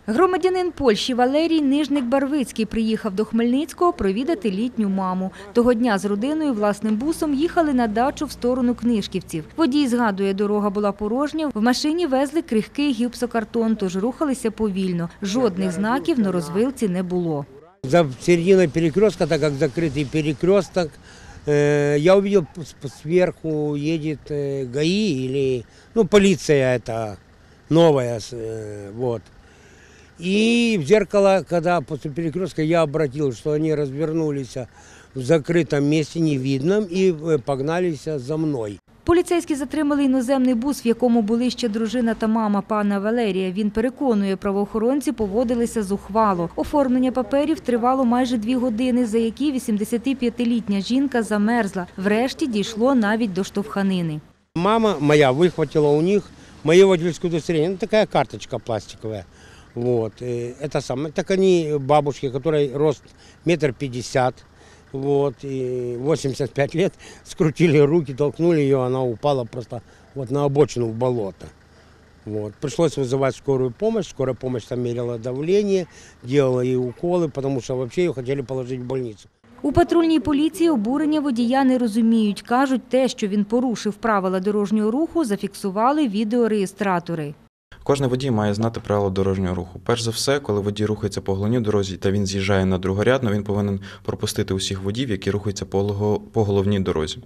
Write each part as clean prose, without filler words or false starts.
Громадянин Польщі Валерій Нижник-Барвицький приїхав до Хмельницького провідати літню маму. Того дня з родиною власним бусом їхали на дачу в сторону Книжківців. Водій згадує, дорога була порожня, в машині везли крихкий гіпсокартон, тож рухалися повільно. Жодних знаків на розвилці не було. За серединой перекрестка, так как закрытый перекресток, я увидел, сверху едет ГАИ или полиция это новая, вот. И в зеркало, когда после перекрестка я обратил, что они развернулись в закрытом месте, невидном, и погнались за мной. Поліцейські затримали іноземний бус, в якому були ще дружина та мама пана Валерія. Він переконує, правоохоронці поводилися зухвало. Оформлення паперів тривало майже 2 години, за які 85-літня жінка замерзла. Врешті дійшло навіть до штовханини. Мама моя выхватила у них мое водительское удостоверение, такая карточка пластиковая. Вот. Это самое. Так они бабушки, которой рост 1,50 м. Вот, и 85 лет, скрутили руки, толкнули ее, она упала просто вот на обочину в болото. Вот. Пришлось вызывать скорую помощь, скорая помощь там мерила давление, делала ей уколы, потому что вообще ее хотели положить в больницу. У патрульній поліції обурення водія не розуміють. Кажуть, те, що він порушив правила дорожнього руху, зафіксували відеореєстратори. Кожен водій має знати правила дорожнього руху. Перш за все, коли водій рухається по головній дорозі та він з'їжджає на другорядну, він повинен пропустити усіх водіїв, які рухаються по головній дорозі.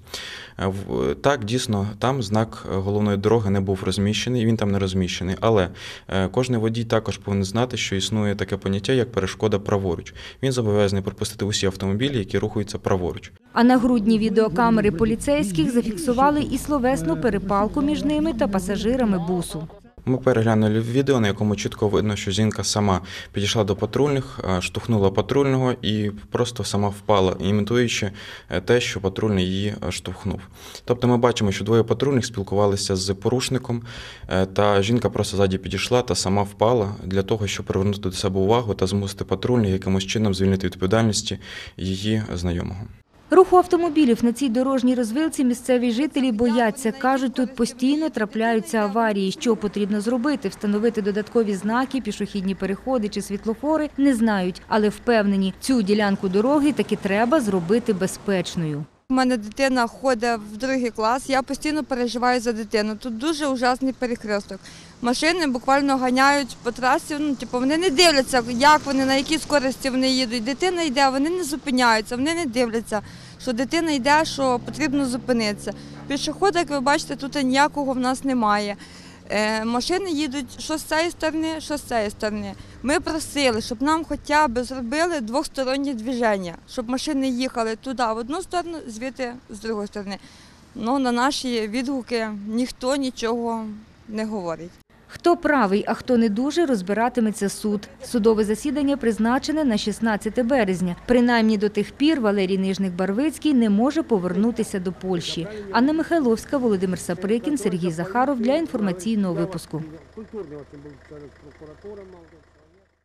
Так, дійсно, там знак головної дороги не був розміщений, він там не розміщений. Але кожен водій також повинен знати, що існує таке поняття, як перешкода праворуч. Він зобов'язаний пропустити усі автомобілі, які рухаються праворуч. А на грудні відеокамери поліцейських зафіксували і словесну перепалку між ними та пасажирами бусу. Ми переглянули відео, на якому чітко видно, що жінка сама підійшла до патрульних, штовхнула патрульного і просто сама впала, імітуючи те, що патрульний її штовхнув. Тобто ми бачимо, що двоє патрульних спілкувалися з порушником, та жінка просто ззаді підійшла та сама впала для того, щоб привернути до себе увагу та змусити патрульних якимось чином звільнити від відповідальності її знайомого. Руху автомобілів на цій дорожній розвилці місцеві жителі бояться. Кажуть, тут постійно трапляються аварії. Що потрібно зробити? Встановити додаткові знаки, пішохідні переходи чи світлофори – не знають. Але впевнені, цю ділянку дороги таки треба зробити безпечною. У мене дитина ходить в 2-й клас, я постійно переживаю за дитину. Тут дуже ужасний перехресток. Машини буквально ганяють по трасі, вони не дивляться, як вони, на якій скорості вони їдуть. Дитина йде, вони не зупиняються, вони не дивляться, що дитина йде, що потрібно зупинитися. Пішохода, як ви бачите, тут ніякого в нас немає. Машини їдуть що з цієї сторони, що з цієї сторони. Ми просили, щоб нам хоча б зробили двостороннє движення, щоб машини їхали туди в одну сторону, звідти з другої сторони. Ну, на наші відгуки ніхто нічого не говорить. Хто правий, а хто не дуже, розбиратиметься суд. Судове засідання призначене на 16 березня. Принаймні до тих пір Валерій Нижник-Барвицький не може повернутися до Польщі. Анна Михайловська, Володимир Саприкін, Сергій Захаров для інформаційного випуску.